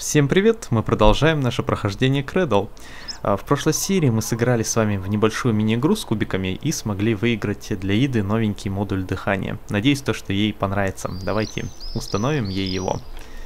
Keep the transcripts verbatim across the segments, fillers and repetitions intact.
Всем привет! Мы продолжаем наше прохождение Cradle. В прошлой серии мы сыграли с вами в небольшую мини-игру с кубиками и смогли выиграть для Иды новенький модуль дыхания. Надеюсь, то, что ей понравится. Давайте установим ей его.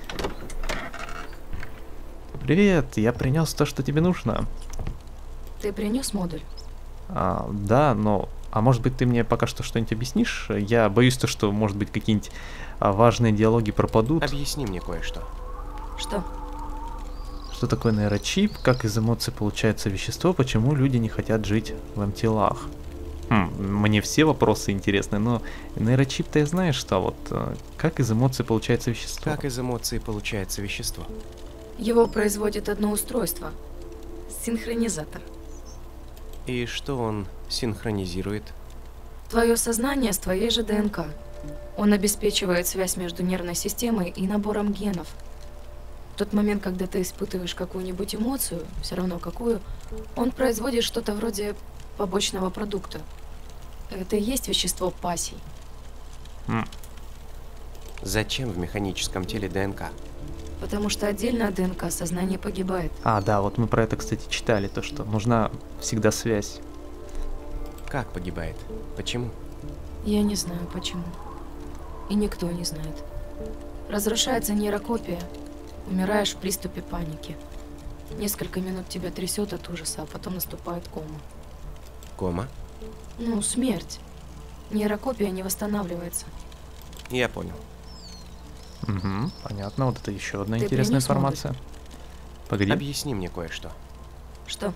Привет, я принес то, что тебе нужно. Ты принес модуль? А, да, но... А может быть, ты мне пока что что-нибудь объяснишь? Я боюсь, то, что, может быть, какие-нибудь важные диалоги пропадут. Объясни мне кое-что. Что? Что такое нейрочип, как из эмоций получается вещество, почему люди не хотят жить в эм-телах? Хм, мне все вопросы интересны, но нейрочип-то я знаешь что, вот как из эмоций получается вещество? Как из эмоций получается вещество? Его производит одно устройство. Синхронизатор. И что он синхронизирует? Твое сознание с твоей же ДНК. Он обеспечивает связь между нервной системой и набором генов. В тот момент, когда ты испытываешь какую-нибудь эмоцию, все равно какую, он производит что-то вроде побочного продукта. Это и есть вещество пассий. Mm. Зачем в механическом теле ДНК? Потому что отдельно от ДНК сознание погибает. А, да, вот мы про это, кстати, читали, то, что нужна всегда связь. Как погибает? Почему? Я не знаю, почему. И никто не знает. Разрушается нейрокопия. Умираешь в приступе паники. Несколько минут тебя трясет от ужаса, а потом наступает кома. Кома? Ну, смерть. Нейрокопия не восстанавливается. Я понял. Угу, понятно, вот это еще одна Ты интересная принес информация. модуль? Погоди. Объясни мне кое-что. Что?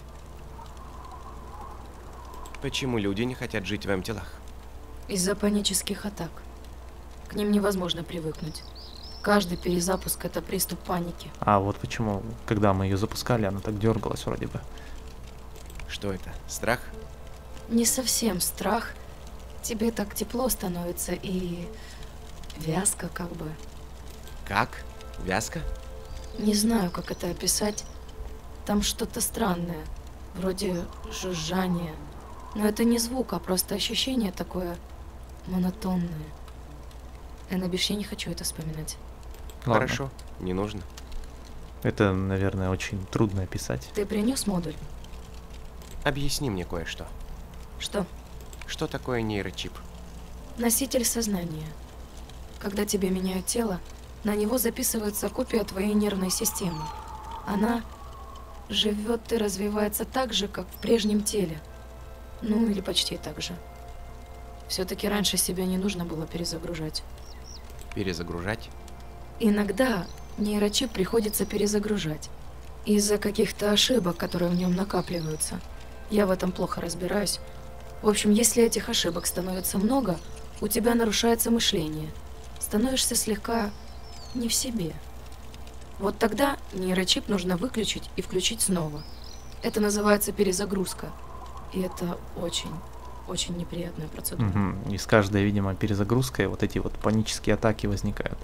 Почему люди не хотят жить в эм-телах? Из-за панических атак. К ним невозможно привыкнуть. Каждый перезапуск — это приступ паники. А вот почему, когда мы ее запускали, она так дергалась вроде бы. Что это? Страх? Не совсем страх. Тебе так тепло становится и... вязко как бы. Как? Вязко? Не знаю, как это описать. Там что-то странное. Вроде жужжания. Но это не звук, а просто ощущение такое монотонное. Эна, бишь, я не хочу это вспоминать. Ладно. Хорошо, не нужно. Это, наверное, очень трудно описать. Ты принес модуль? Объясни мне кое-что. Что? Что такое нейрочип? Носитель сознания. Когда тебе меняют тело, на него записывается копия твоей нервной системы. Она живет и развивается так же, как в прежнем теле. Ну, или почти так же. Все-таки раньше себя не нужно было перезагружать. Перезагружать? Иногда нейрочип приходится перезагружать. Из-за каких-то ошибок, которые в нем накапливаются. Я в этом плохо разбираюсь. В общем, если этих ошибок становится много, у тебя нарушается мышление. Становишься слегка не в себе. Вот тогда нейрочип нужно выключить и включить снова. Это называется перезагрузка. И это очень, очень неприятная процедура. Угу. И с каждой, видимо, перезагрузкой вот эти вот панические атаки возникают.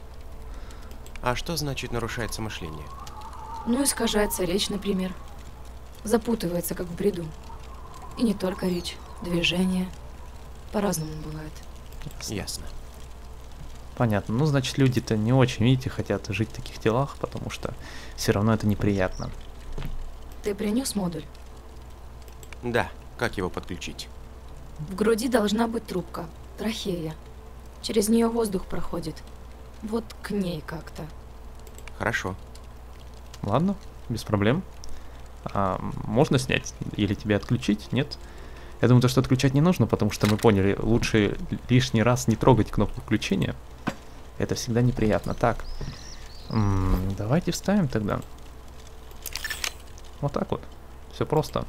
А что значит нарушается мышление? Ну, искажается речь, например. Запутывается, как в бреду. И не только речь, движения. По-разному бывает. Ясно. Понятно. Ну, значит, люди-то не очень, видите, хотят жить в таких телах, потому что все равно это неприятно. Ты принес модуль? Да. Как его подключить? В груди должна быть трубка, трахея. Через нее воздух проходит. Вот к ней как-то. Хорошо. Ладно, без проблем. А, можно снять или тебе отключить? Нет? Я думаю, то, что отключать не нужно, потому что мы поняли, лучше лишний раз не трогать кнопку включения. Это всегда неприятно. Так, м-м, давайте вставим тогда. Вот так вот. Все просто.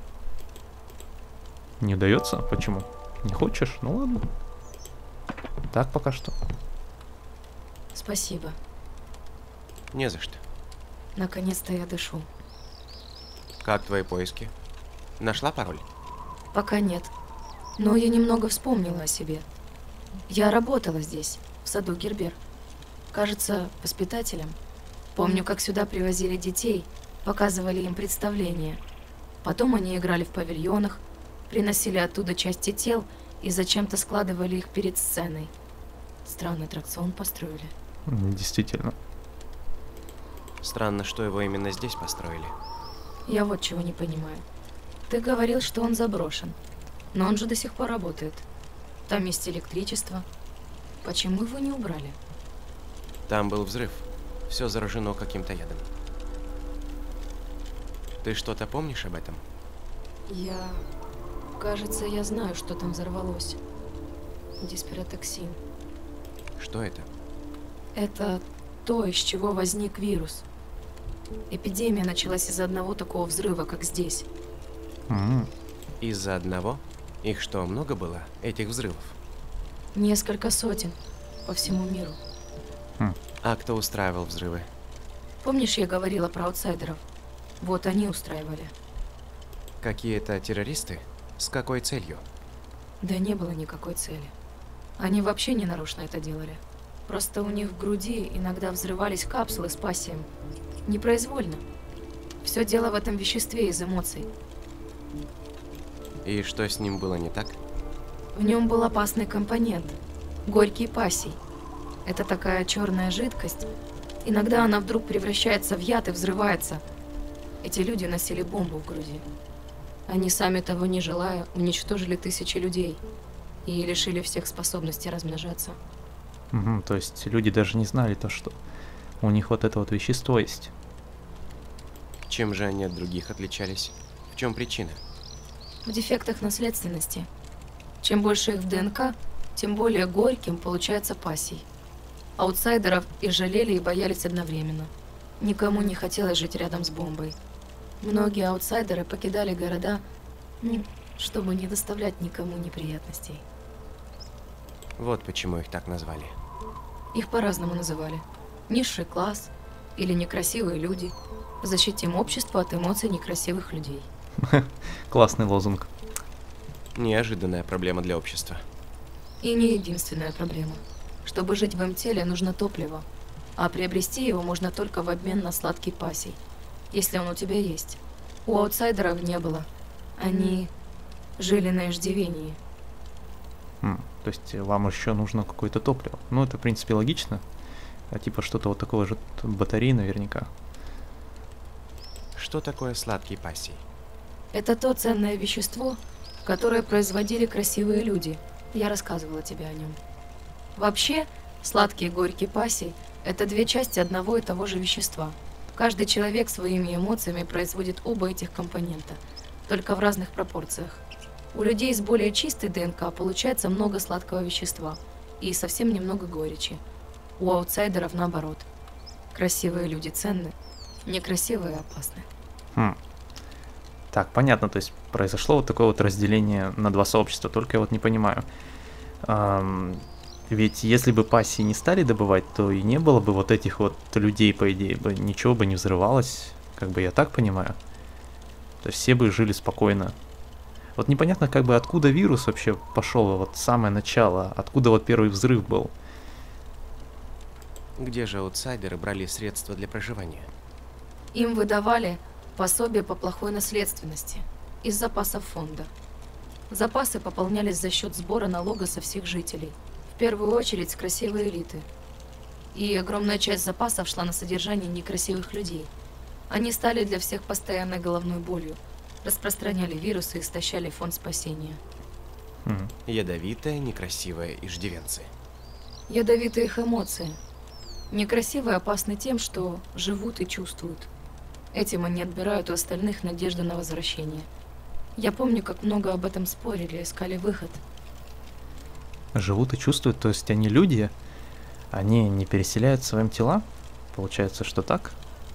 Не удается? Почему? Не хочешь? Ну ладно. Так пока что. Спасибо. Не за что. Наконец-то я дышу. Как твои поиски? Нашла пароль? Пока нет. Но я немного вспомнила о себе. Я работала здесь, в саду Гербер. Кажется, воспитателем. Помню, как сюда привозили детей, показывали им представления. Потом они играли в павильонах, приносили оттуда части тел и зачем-то складывали их перед сценой. Странный аттракцион построили. Действительно. Странно, что его именно здесь построили. Я вот чего не понимаю. Ты говорил, что он заброшен. Но он же до сих пор работает. Там есть электричество. Почему его не убрали? Там был взрыв. Все заражено каким-то ядом. Ты что-то помнишь об этом? Я... Кажется, я знаю, что там взорвалось. Диспиротоксин. Что это? Это то, из чего возник вирус. Эпидемия началась из-за одного такого взрыва, как здесь. М, Из-за одного? Их что, много было, этих взрывов? Несколько сотен по всему миру. А кто устраивал взрывы? Помнишь, я говорила про аутсайдеров? Вот они устраивали. Какие-то террористы? С какой целью? Да не было никакой цели. Они вообще не нарочно это делали. Просто у них в груди иногда взрывались капсулы с пассием. Непроизвольно. Все дело в этом веществе из эмоций. И что с ним было не так? В нем был опасный компонент – горький пассий. Это такая черная жидкость. Иногда она вдруг превращается в яд и взрывается. Эти люди носили бомбу в груди. Они, сами того не желая, уничтожили тысячи людей и лишили всех способностей размножаться. мгм, то есть люди даже не знали то, что у них вот это вот вещество есть. Чем же они от других отличались? В чем причина? В дефектах наследственности. Чем больше их в ДНК, тем более горьким получается пассий. Аутсайдеров и жалели, и боялись одновременно. Никому не хотелось жить рядом с бомбой. Многие аутсайдеры покидали города, ну, чтобы не доставлять никому неприятностей. Вот почему их так назвали. Их по-разному называли. Низший класс или некрасивые люди. Защитим общество от эмоций некрасивых людей. Классный лозунг. Неожиданная проблема для общества. И не единственная проблема. Чтобы жить в М-теле, нужно топливо, а приобрести его можно только в обмен на сладкий пассий, если он у тебя есть. У аутсайдеров не было. Они жили на иждивении. М, то есть вам еще нужно какое-то топливо. Ну, это, в принципе, логично. А типа что-то вот такого же батареи наверняка. Что такое сладкий пассий? Это то ценное вещество, которое производили красивые люди. Я рассказывала тебе о нем. Вообще, сладкий и горький пассий – это две части одного и того же вещества. Каждый человек своими эмоциями производит оба этих компонента, только в разных пропорциях. У людей с более чистой ДНК получается много сладкого вещества и совсем немного горечи. У аутсайдеров наоборот. Красивые люди ценны, некрасивые опасны. Хм. Так, понятно, то есть произошло вот такое вот разделение на два сообщества, только я вот не понимаю. Ам, ведь если бы пассии не стали добывать, то и не было бы вот этих вот людей, по идее, бы ничего бы не взрывалось, как бы я так понимаю. То есть все бы жили спокойно. Вот непонятно, как бы откуда вирус вообще пошел, вот самое начало, откуда вот первый взрыв был. Где же аутсайдеры брали средства для проживания? Им выдавали пособие по плохой наследственности из запасов фонда. Запасы пополнялись за счет сбора налога со всех жителей, в первую очередь с красивой элиты. И огромная часть запасов шла на содержание некрасивых людей. Они стали для всех постоянной головной болью, распространяли вирусы и истощали фонд спасения. М, Ядовитая, некрасивая иждивенцы. Ядовиты их эмоции. Некрасивые опасны тем, что живут и чувствуют. Этим они отбирают у остальных надежду на возвращение. Я помню, как много об этом спорили, искали выход. Живут и чувствуют, то есть они люди, они не переселяют своим тела? Получается, что так?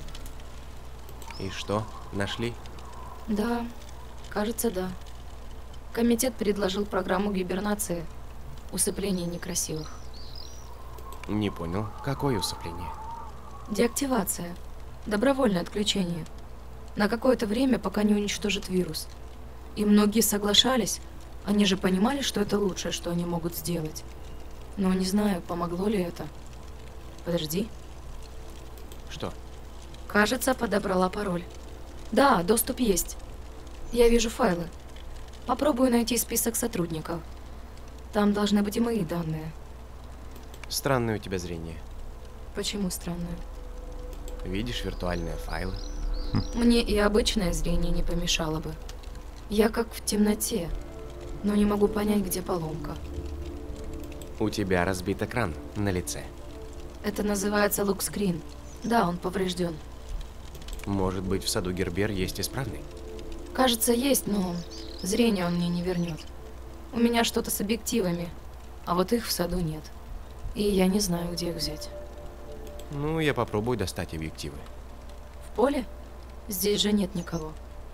И что, нашли? Да, кажется, да. Комитет предложил программу гибернации, усыпления некрасивых. Не понял, какое усыпление? Деактивация. Добровольное отключение. На какое-то время, пока не уничтожит вирус. И многие соглашались. Они же понимали, что это лучшее, что они могут сделать. Но не знаю, помогло ли это. Подожди. Что? Кажется, подобрала пароль. Да, доступ есть. Я вижу файлы. Попробую найти список сотрудников. Там должны быть и мои данные. Странное у тебя зрение. Почему странное? Видишь виртуальные файлы? Мне и обычное зрение не помешало бы. Я как в темноте, но не могу понять, где поломка. У тебя разбит экран на лице. Это называется лукскрин. Да, он поврежден. Может быть, в саду Гербер есть исправный? Кажется, есть, но зрение он мне не вернет. У меня что-то с объективами, а вот их в саду нет. И я не знаю, где их взять. Ну, я попробую достать объективы. В поле? Здесь же нет никого.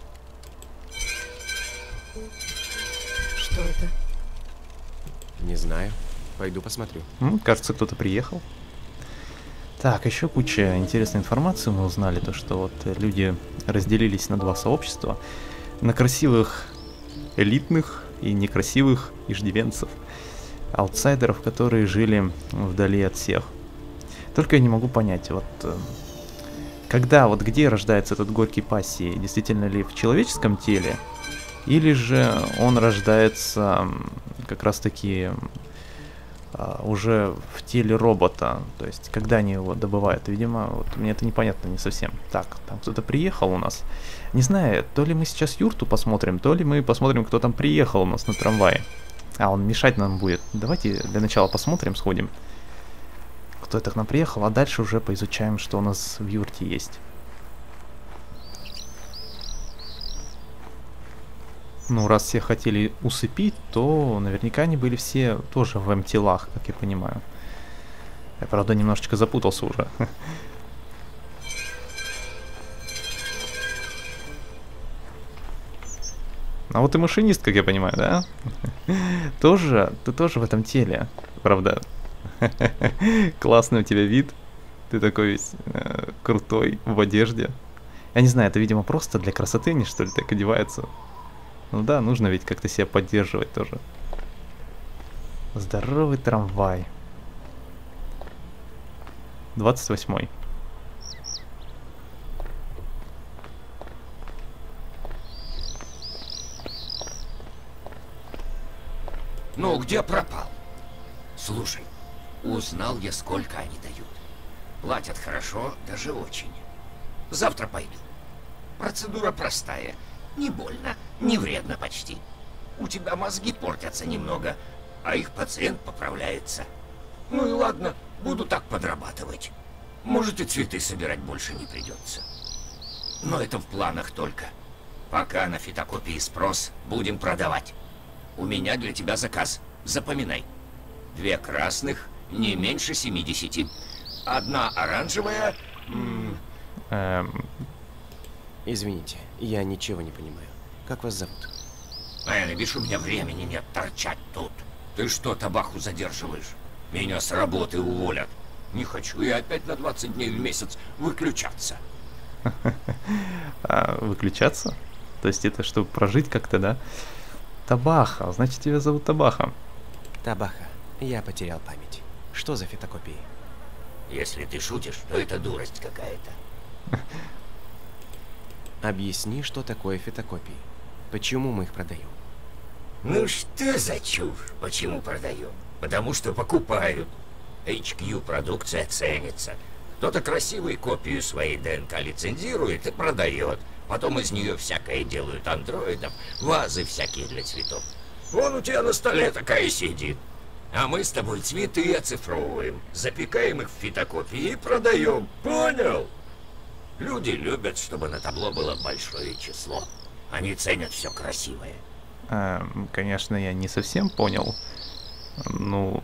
Что это? Не знаю. Пойду посмотрю. М, кажется, кто-то приехал. Так, еще куча интересной информации мы узнали, то что вот люди разделились на два сообщества, на красивых элитных и некрасивых иждивенцев, аутсайдеров, которые жили вдали от всех. Только я не могу понять, вот когда, вот где рождается этот горький пассий, действительно ли в человеческом теле, или же он рождается как раз таки уже в теле робота, то есть когда они его добывают, видимо, вот мне это непонятно не совсем. Так, там кто-то приехал у нас, не знаю, то ли мы сейчас юрту посмотрим, то ли мы посмотрим, кто там приехал у нас на трамвае. А, он мешать нам будет. Давайте для начала посмотрим, сходим, кто это к нам приехал, а дальше уже поизучаем, что у нас в юрте есть. Ну, раз все хотели усыпить, то наверняка они были все тоже в эм-телах, как я понимаю. Я, правда, немножечко запутался уже. А вот и машинист, как я понимаю, да? Тоже, ты тоже в этом теле, правда? Классный у тебя вид. Ты такой весь э, крутой, в одежде. Я не знаю, это, видимо, просто для красоты они, что ли, так одеваются. Ну да, нужно ведь как-то себя поддерживать тоже. Здоровый трамвай. двадцать восьмой. Ну, где пропал? Слушай, узнал я, сколько они дают. Платят хорошо, даже очень. Завтра пойду. Процедура простая. Не больно, не вредно почти. У тебя мозги портятся немного, а их пациент поправляется. Ну и ладно, буду так подрабатывать. Может, и цветы собирать больше не придется. Но это в планах только. Пока на фотокопии спрос, будем продавать. У меня для тебя заказ. Запоминай. Две красных, не меньше семидесяти. Одна оранжевая... Эм... Извините, я ничего не понимаю. Как вас зовут? Эй, видишь, у меня времени нет торчать тут. Ты что, табаху задерживаешь? Меня с работы уволят. Не хочу я опять на двадцать дней в месяц выключаться. А, выключаться? То есть это чтобы прожить как-то, да? Табаха, значит тебя зовут Табаха. Табаха, я потерял память. Что за фотокопии? Если ты шутишь, то это дурость какая-то. Объясни, что такое фотокопии. Почему мы их продаем? Ну что за чушь? Почему продаем? Потому что покупают. эйч кью продукция ценится. Кто-то красивую копию своей ДНК лицензирует и продает. Потом из нее всякое делают андроидов, вазы всякие для цветов. Вон у тебя на столе такая сидит. А мы с тобой цветы оцифровываем, запекаем их в фотокопии и продаем. Понял? Люди любят, чтобы на табло было большое число. Они ценят все красивое. Эм, конечно, я не совсем понял. Ну...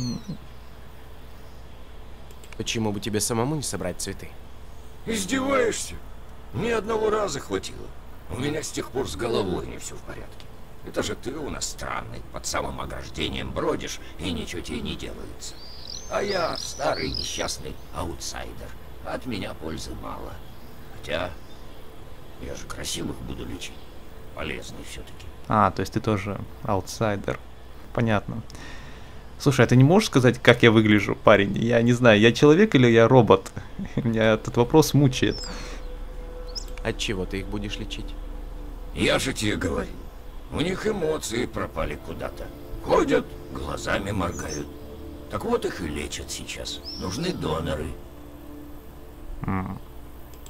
Почему бы тебе самому не собрать цветы? Издеваешься? Ни одного раза хватило. У меня с тех пор с головой не все в порядке. Это же ты у нас странный, под самым ограждением бродишь, и ничего тебе не делается. А я старый несчастный аутсайдер. От меня пользы мало. Хотя, я же красивых буду лечить. Полезный все-таки. А, то есть ты тоже аутсайдер. Понятно. Слушай, а ты не можешь сказать, как я выгляжу, парень? Я не знаю, я человек или я робот? Меня этот вопрос мучает. От чего ты их будешь лечить? Я же тебе говорю. У них эмоции пропали куда-то. Ходят, глазами моргают. Так вот их и лечат сейчас. Нужны доноры. М,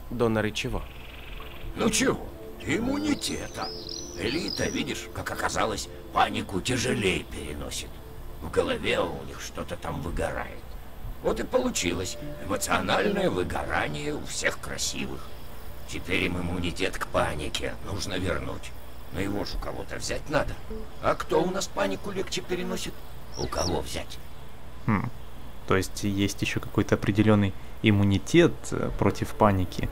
Доноры чего? Ну чего? Иммунитета. Элита, видишь, как оказалось, панику тяжелее переносит. В голове у них что-то там выгорает. Вот и получилось эмоциональное выгорание у всех красивых. Теперь им иммунитет к панике нужно вернуть. Но его же у кого-то взять надо. А кто у нас панику легче переносит? У кого взять? Хм. То есть есть еще какой-то определенный иммунитет против паники.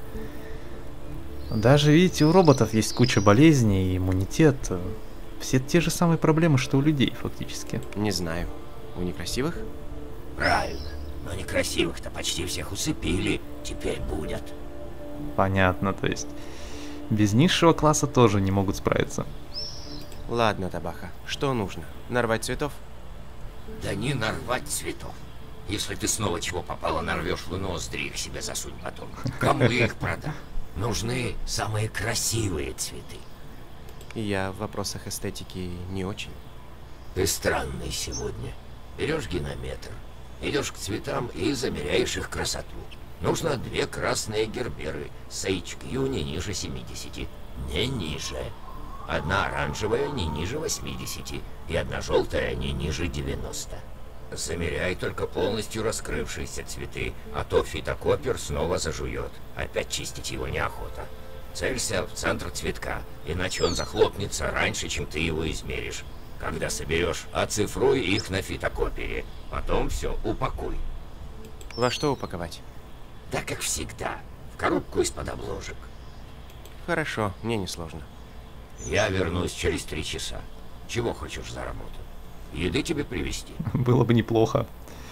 Даже, видите, у роботов есть куча болезней, и иммунитет. Все те же самые проблемы, что у людей, фактически. Не знаю. У некрасивых? Правильно. Но некрасивых-то почти всех усыпили. Теперь будет. Понятно, то есть без низшего класса тоже не могут справиться. Ладно, Табаха. Что нужно? Нарвать цветов? Да не нарвать цветов. Если ты снова чего попало нарвешь в ноздри, их себе засунь потом. Кому я их продам? Нужны самые красивые цветы. Я в вопросах эстетики не очень. Ты странный сегодня. Берешь генометр, идешь к цветам и замеряешь их красоту. Нужно две красные герберы с эйч кью не ниже семидесяти. Не ниже. Одна оранжевая не ниже восьмидесяти и одна желтая не ниже девяноста. Замеряй только полностью раскрывшиеся цветы, а то фитокопер снова зажует. Опять чистить его неохота. Целься в центр цветка, иначе он захлопнется раньше, чем ты его измеришь. Когда соберешь, оцифруй их на фитокопере. Потом все упакуй. Во что упаковать? Так как всегда, в коробку из-под обложек. Хорошо, мне не сложно. Я вернусь через три часа. Чего хочешь за работу? Еды тебе привезти? Было бы неплохо.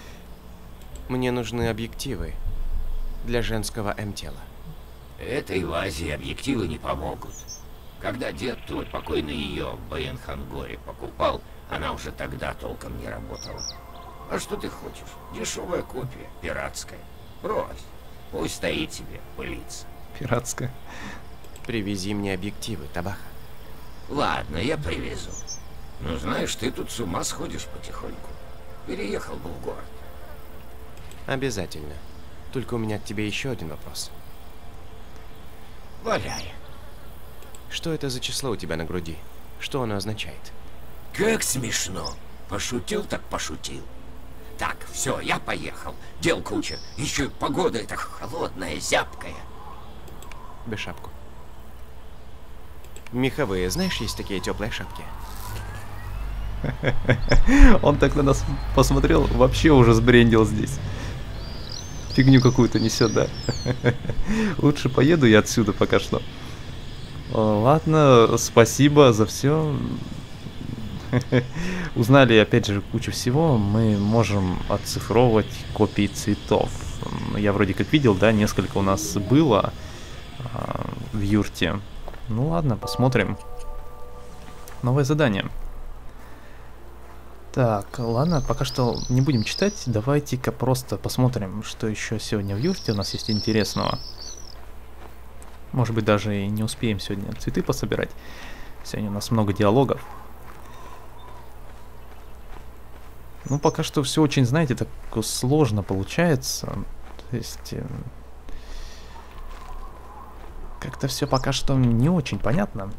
Мне нужны объективы для женского М-тела. Этой вазе объективы не помогут. Когда дед твой покойный ее в Баянхангоре покупал, она уже тогда толком не работала. А что ты хочешь? Дешевая копия, пиратская. Брось, пусть стоит себе, пылится. Пиратская. Привези мне объективы, Табаха. Ладно, я привезу. Ну, знаешь, ты тут с ума сходишь потихоньку. Переехал бы в город. Обязательно. Только у меня к тебе еще один вопрос. Валяй. Что это за число у тебя на груди? Что оно означает? Как смешно. Пошутил так пошутил. Так, все, я поехал. Дел куча. Еще и погода эта холодная, зябкая. Без шапку. Меховые, знаешь, есть такие теплые шапки? Он так на нас посмотрел, вообще уже сбрендил здесь. Фигню какую-то несет, да. Лучше поеду я отсюда пока что. Ладно, спасибо за все. Узнали опять же кучу всего. Мы можем оцифровывать копии цветов. Я вроде как видел, да, несколько у нас было а, в юрте. Ну ладно, посмотрим. Новое задание. Так, ладно, пока что не будем читать. Давайте-ка просто посмотрим, что еще сегодня в юрте у нас есть интересного. Может быть, даже и не успеем сегодня цветы пособирать. Сегодня у нас много диалогов. Ну, пока что все очень, знаете, так сложно получается. То есть... Э, как-то все пока что не очень понятно.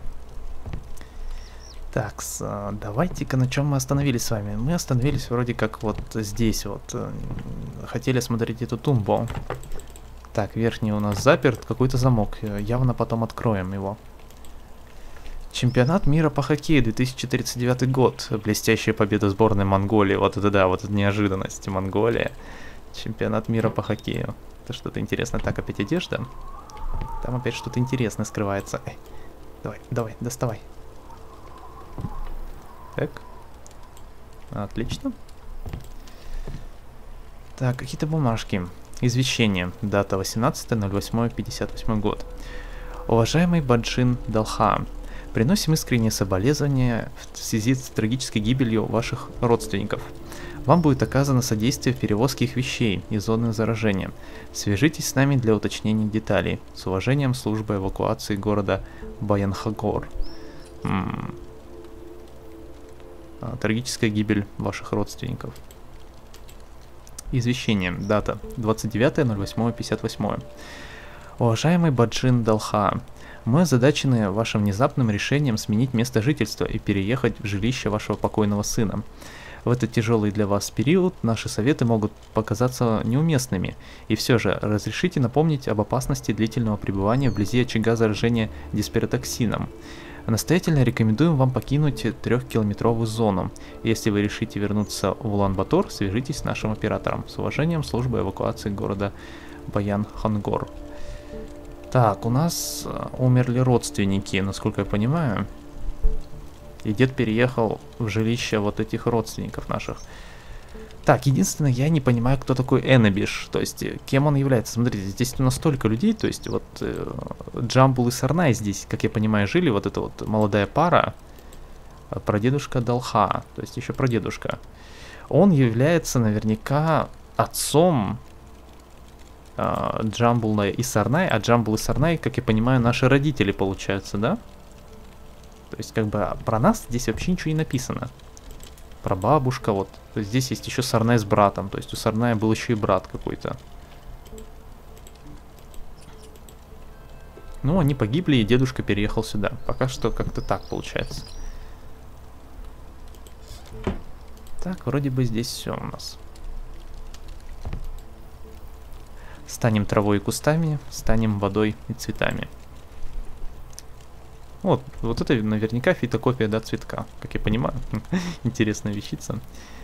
Так, давайте-ка на чем мы остановились с вами. Мы остановились вроде как вот здесь вот. Хотели смотреть эту тумбу. Так, верхний у нас заперт, какой-то замок. Явно потом откроем его. Чемпионат мира по хоккею две тысячи тридцать девятый год. Блестящая победа сборной Монголии. Вот это да, вот это неожиданность. Монголия. Чемпионат мира по хоккею. Это что-то интересное. Так, опять одежда. Там опять что-то интересное скрывается. Эй, давай, давай, доставай. Так. Отлично. Так, какие-то бумажки. Извещение. Дата восемнадцатое ноль восьмое пятьдесят восьмой год. Уважаемый Баджин Далха, приносим искреннее соболезнования в связи с трагической гибелью ваших родственников. Вам будет оказано содействие в перевозке их вещей из зоны заражения. Свяжитесь с нами для уточнения деталей. С уважением, служба эвакуации города Баянхангор. М-м. Трагическая гибель ваших родственников. Извещение. Дата двадцать девятое ноль восьмое пятьдесят восьмое. Уважаемый Баджин Далха, мы озадачены вашим внезапным решением сменить место жительства и переехать в жилище вашего покойного сына. В этот тяжелый для вас период наши советы могут показаться неуместными, и все же разрешите напомнить об опасности длительного пребывания вблизи очага заражения дисперотоксином. Настоятельно рекомендуем вам покинуть трехкилометровую зону. Если вы решите вернуться в Улан-Батор, свяжитесь с нашим оператором. С уважением, служба эвакуации города Баян-Хангор. Так, у нас умерли родственники, насколько я понимаю. И дед переехал в жилище вот этих родственников наших. Так, единственное, я не понимаю, кто такой Эннебиш. То есть, кем он является. Смотрите, здесь у нас столько людей. То есть, вот э, Джамбул и Сарнай здесь, как я понимаю, жили. Вот эта вот молодая пара. Прадедушка Далха. То есть, еще прадедушка. Он является наверняка отцом э, Джамбула и Сарнай. А Джамбул и Сарнай, как я понимаю, наши родители, получаются, да? То есть, как бы, про нас здесь вообще ничего не написано. Про бабушка, вот. То есть, здесь есть еще Сарнай с братом. То есть, у Сарная был еще и брат какой-то. Ну, они погибли, и дедушка переехал сюда. Пока что как-то так получается. Так, вроде бы здесь все у нас. Станем травой и кустами, станем водой и цветами. Вот, вот это наверняка фотокопия, да, цветка, как я понимаю. Интересная вещица.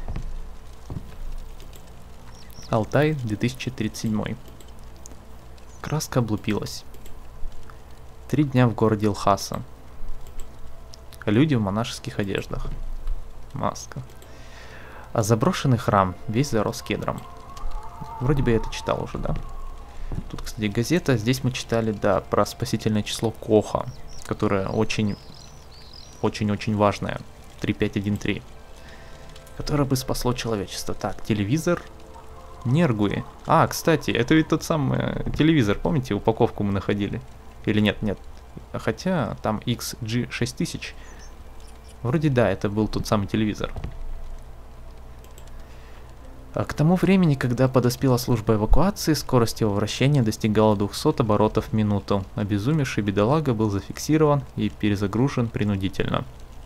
Алтай, две тысячи тридцать седьмой. Краска облупилась. Три дня в городе Лхаса. Люди в монашеских одеждах. Маска. А заброшенный храм весь зарос кедром. Вроде бы я это читал уже, да? Тут, кстати, газета. Здесь мы читали, да, про спасительное число Коха, которое очень, очень-очень важное. три пять один три. Которое бы спасло человечество. Так, телевизор. Нергуи. А, кстати, это ведь тот самый телевизор. Помните, упаковку мы находили? Или нет, нет. Хотя там икс джи шесть тысяч. Вроде да, это был тот самый телевизор. А к тому времени, когда подоспела служба эвакуации, скорость его вращения достигала двухсот оборотов в минуту. Обезумевший бедолага был зафиксирован и перезагружен принудительно.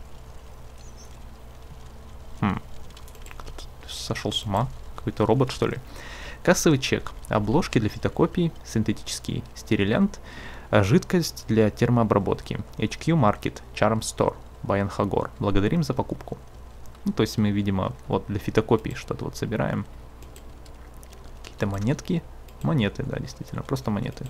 Хм. Кто-то сошел с ума? Какой-то робот, что ли? Кассовый чек. Обложки для фотокопий, синтетический стерилянт, жидкость для термообработки. эйч кью Market, Charm Store, Баян-Хангор. Благодарим за покупку. Ну, то есть мы, видимо, вот для фотокопий что-то вот собираем. Какие-то монетки. Монеты, да, действительно, просто монеты.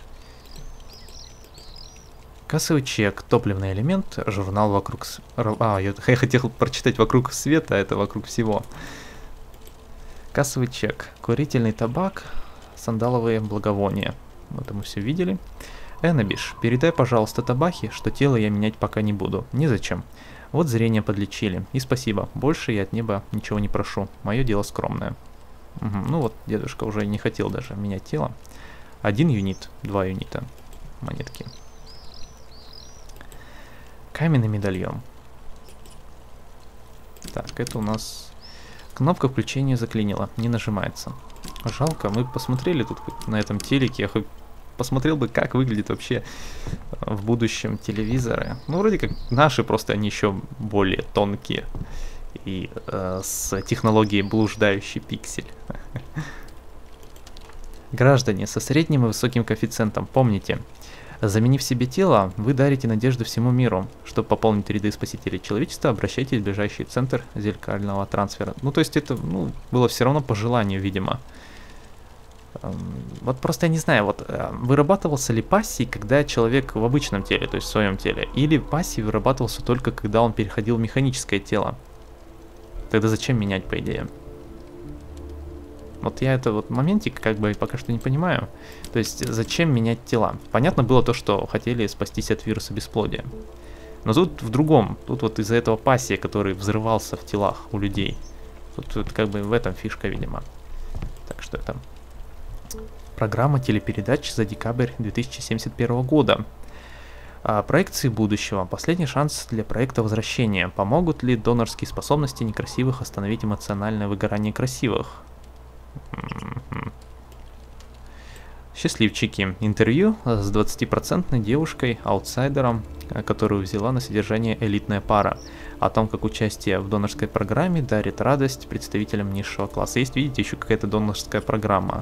Кассовый чек, топливный элемент, журнал вокруг... С... А, я, я хотел прочитать вокруг света, а это вокруг всего. Кассовый чек, курительный табак, сандаловые благовония. Вот это мы все видели. Эннебиш, передай, пожалуйста, табахи, что тело я менять пока не буду. Незачем. Вот зрение подлечили. И спасибо. Больше я от неба ничего не прошу. Мое дело скромное. Угу. Ну вот, дедушка уже не хотел даже менять тело. Один юнит, два юнита. Монетки. Каменный медальон. Так, это у нас... Кнопка включения заклинила. Не нажимается. Жалко. Мы посмотрели тут на этом телеке. Я хоть посмотрел бы, как выглядит вообще в будущем телевизоры. Ну, вроде как наши, просто они еще более тонкие. И э, с технологией блуждающий пиксель. Граждане со средним и высоким коэффициентом, помните, заменив себе тело, вы дарите надежду всему миру. Чтобы пополнить ряды спасителей человечества, обращайтесь в ближайший центр зеркального трансфера. Ну, то есть это, ну, было все равно по желанию, видимо. Вот просто я не знаю, вот вырабатывался ли пассий, когда человек в обычном теле, то есть в своем теле, или пассий вырабатывался только когда он переходил в механическое тело. Тогда зачем менять, по идее? Вот я это вот моментик как бы пока что не понимаю. То есть зачем менять тела? Понятно было то, что хотели спастись от вируса бесплодия. Но тут в другом, тут вот из-за этого пассия, который взрывался в телах у людей. Тут, тут как бы в этом фишка, видимо. Так что это... Программа телепередач за декабрь две тысячи семьдесят первого года. А, проекции будущего. Последний шанс для проекта возвращения. Помогут ли донорские способности некрасивых остановить эмоциональное выгорание красивых? Счастливчики. Интервью с двадцатипроцентной девушкой-аутсайдером, которую взяла на содержание элитная пара. О том, как участие в донорской программе дарит радость представителям низшего класса. Есть, видите, еще какая-то донорская программа.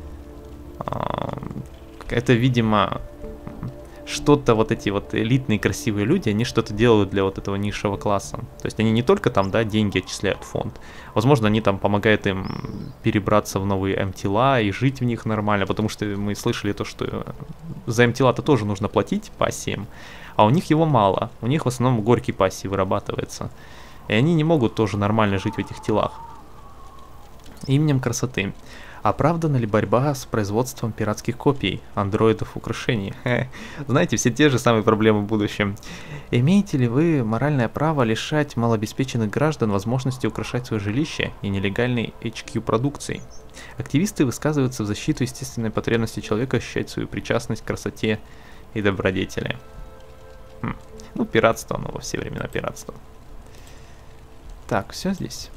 Это, видимо, что-то, вот эти вот элитные красивые люди, они что-то делают для вот этого низшего класса. То есть они не только там, да, деньги отчисляют в фонд. Возможно, они там помогают им перебраться в новые эм-тела и жить в них нормально, потому что мы слышали то, что за эм-тела-то тоже нужно платить пассиям, а у них его мало. У них в основном горький пассий вырабатывается. И они не могут тоже нормально жить в этих телах. Именем красоты. Оправдана ли борьба с производством пиратских копий андроидов украшений? Знаете, все те же самые проблемы в будущем. Имеете ли вы моральное право лишать малообеспеченных граждан возможности украшать свое жилище и нелегальной эйч кью продукцией? Активисты высказываются в защиту естественной потребности человека ощущать свою причастность к красоте и добродетели. Хм. Ну, пиратство, оно во все времена пиратство. Так, все здесь.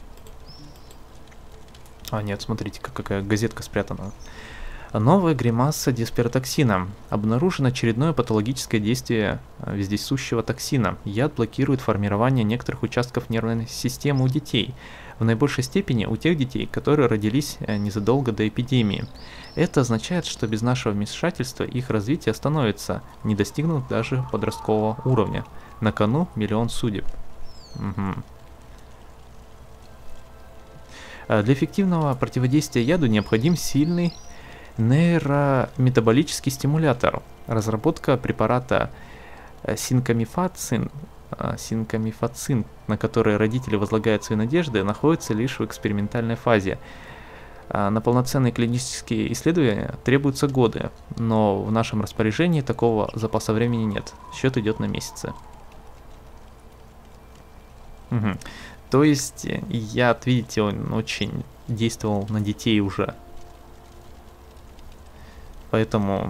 А, нет, смотрите, какая газетка спрятана. Новая гримаса дисперотоксина. Обнаружено очередное патологическое действие вездесущего токсина. Яд блокирует формирование некоторых участков нервной системы у детей. В наибольшей степени у тех детей, которые родились незадолго до эпидемии. Это означает, что без нашего вмешательства их развитие остановится, не достигнув даже подросткового уровня. На кону миллион судеб. Угу. Для эффективного противодействия яду необходим сильный нейрометаболический стимулятор. Разработка препарата синкамифацин, синкамифацин, на который родители возлагают свои надежды, находится лишь в экспериментальной фазе. На полноценные клинические исследования требуются годы, но в нашем распоряжении такого запаса времени нет. Счет идет на месяцы. Угу. То есть яд, видите, он очень действовал на детей уже. Поэтому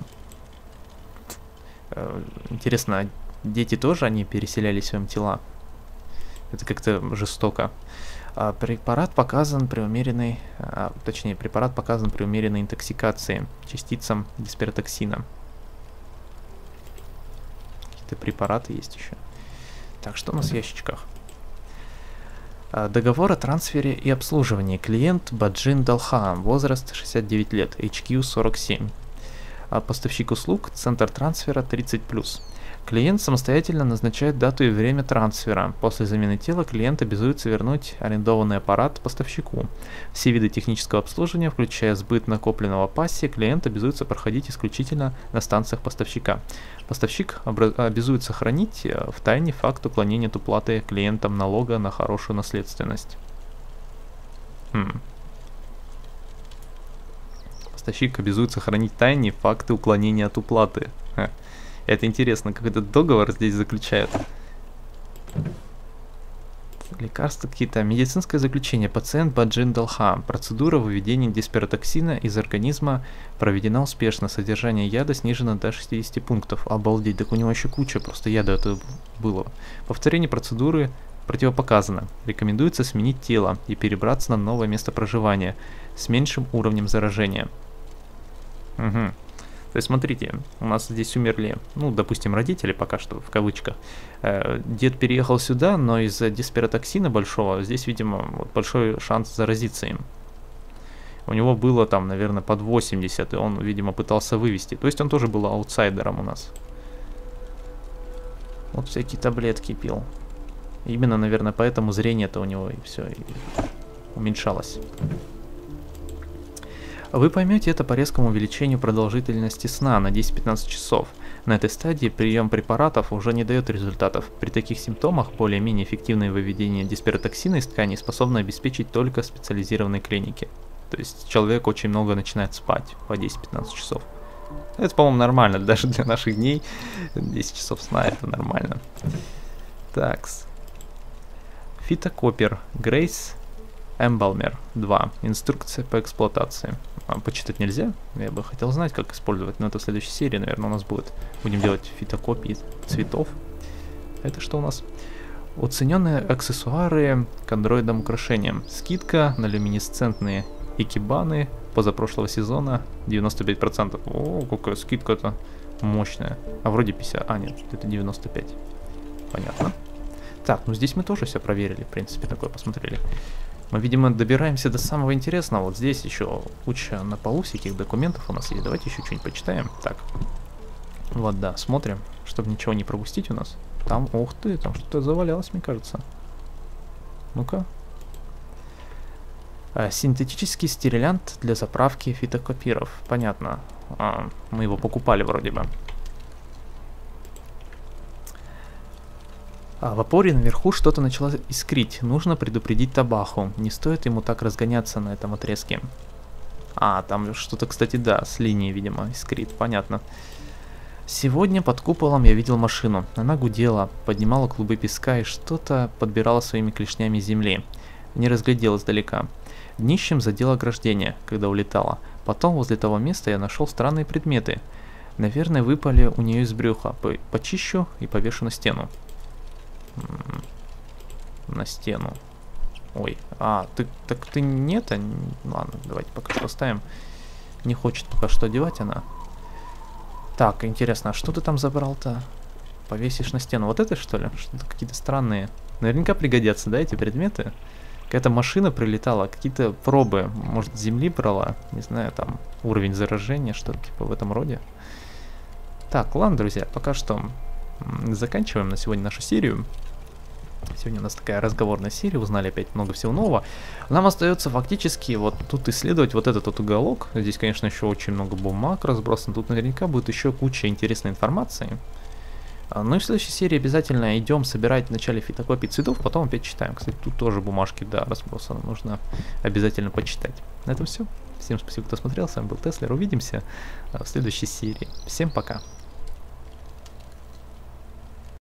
э, интересно, дети тоже, они переселялись в свои тела? Это как-то жестоко. А препарат показан при умеренной, а, точнее, препарат показан при умеренной интоксикации частицам дисперотоксина. Какие-то препараты есть еще. Так, что у нас в ящичках? Договор о трансфере и обслуживании. Клиент Баджин Далха, возраст шестьдесят девять лет, эйч кью сорок семь. Поставщик услуг, центр трансфера тридцать плюс. Клиент самостоятельно назначает дату и время трансфера. После замены тела клиент обязуется вернуть арендованный аппарат поставщику. Все виды технического обслуживания, включая сбыт накопленного пассия, клиент обязуется проходить исключительно на станциях поставщика. Поставщик обязуется хранить в тайне факт уклонения от уплаты клиентам налога на хорошую наследственность. Хм. Поставщик обязуется хранить в тайне факты уклонения от уплаты. Ха. Это интересно, как этот договор здесь заключают. Лекарства какие-то. Медицинское заключение. Пациент Баджин Далха. Процедура выведения дисперотоксина из организма проведена успешно. Содержание яда снижено до шестидесяти пунктов. Обалдеть, так у него еще куча просто яда это было. Повторение процедуры противопоказано. Рекомендуется сменить тело и перебраться на новое место проживания с меньшим уровнем заражения. Угу. То есть, смотрите, у нас здесь умерли, ну, допустим, родители, пока что, в кавычках. Э, дед переехал сюда, но из-за дисперотоксина большого, здесь, видимо, вот большой шанс заразиться им. У него было там, наверное, под восемьдесят, и он, видимо, пытался вывести. То есть он тоже был аутсайдером у нас. Вот всякие таблетки пил. Именно, наверное, поэтому зрение-то у него и все и уменьшалось. Вы поймете это по резкому увеличению продолжительности сна на десять-пятнадцать часов. На этой стадии прием препаратов уже не дает результатов. При таких симптомах более-менее эффективное выведение дисперотоксина из тканей способно обеспечить только специализированные клиники. То есть человек очень много начинает спать по десять-пятнадцать часов. Это, по-моему, нормально, даже для наших дней. десять часов сна это нормально. Такс. Фитокопер. Грейс Эмбалмер два. Инструкция по эксплуатации. А, почитать нельзя. Я бы хотел знать, как использовать, но это в следующей серии, наверное, у нас будет. Будем делать фитокопии цветов. Это что у нас? Уцененные аксессуары к андроидным украшениям. Скидка на люминесцентные Икебаны позапрошлого сезона девяносто пять процентов. О, какая скидка-то мощная. А вроде пятьдесят. А, нет, это девяносто пять. Понятно. Так, ну здесь мы тоже все проверили, в принципе, такое посмотрели. Мы, видимо, добираемся до самого интересного. Вот здесь еще куча на полу всяких документов у нас есть. Давайте еще что-нибудь почитаем. Так. Вот, да, смотрим, чтобы ничего не пропустить у нас. Там, ух ты, там что-то завалялось, мне кажется. Ну-ка. А, синтетический стерилянт для заправки фитокопиров. Понятно. А, мы его покупали вроде бы. А в опоре наверху что-то начало искрить. Нужно предупредить Табаху. Не стоит ему так разгоняться на этом отрезке. А, там что-то, кстати, да, с линии, видимо, искрит. Понятно. Сегодня под куполом я видел машину. Она гудела, поднимала клубы песка и что-то подбирала своими клешнями земли. Не разглядел издалека. Днищем задел ограждение, когда улетала. Потом возле того места я нашел странные предметы. Наверное, выпали у нее из брюха. Почищу и повешу на стену. На стену. Ой, а, ты, так ты нет? А, ладно, давайте пока что оставим. Не хочет пока что одевать она. Так, интересно, а что ты там забрал-то? Повесишь на стену. Вот это, что ли? Что-то какие-то странные. Наверняка пригодятся, да, эти предметы? Какая-то машина прилетала, какие-то пробы. Может, с земли брала? Не знаю, там, уровень заражения, что-то типа в этом роде. Так, ладно, друзья, пока что заканчиваем на сегодня нашу серию. Сегодня у нас такая разговорная серия, узнали опять много всего нового. Нам остается фактически вот тут исследовать вот этот вот уголок. Здесь, конечно, еще очень много бумаг разбросано. Тут наверняка будет еще куча интересной информации. Ну и в следующей серии обязательно идем собирать вначале фитокопии цветов, потом опять читаем. Кстати, тут тоже бумажки, да, разбросаны. Нужно обязательно почитать. На этом все. Всем спасибо, кто смотрел. С вами был Теслер. Увидимся в следующей серии. Всем пока.